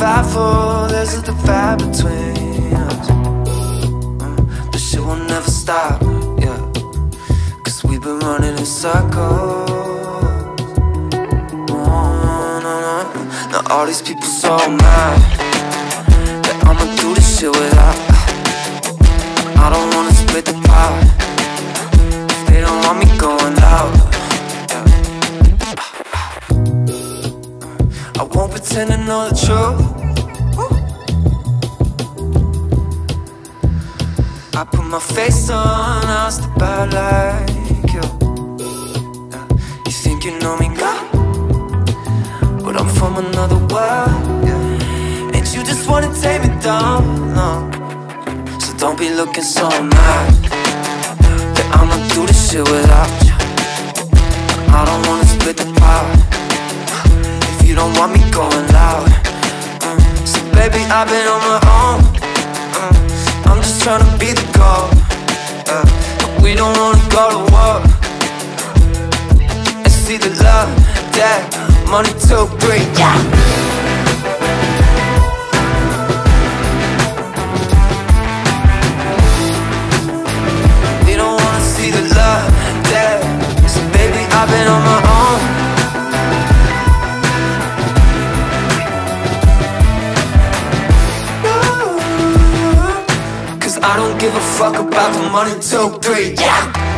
fight for, there's a divide between us. But shit will never stop, yeah. Cause we've been running in circles. Now all these people so mad that I'ma do this shit without. I don't wanna split the pot if they don't want me going out. I won't pretend to know the truth. I put my face on, I'll step out like you. You think you know me, girl, but I'm from another world, yeah. And you just wanna take me down, no. So don't be looking so mad that I'ma do this shit without you. I don't wanna split the pot if you don't want me going loud. So baby, I've been on my own. I'm just tryna be the goal, but we don't wanna go to war. And see the love, that money to bring, yeah. We don't wanna see the love, that. So baby, I've been on my own. I don't give a fuck about the money, 2, 3, yeah.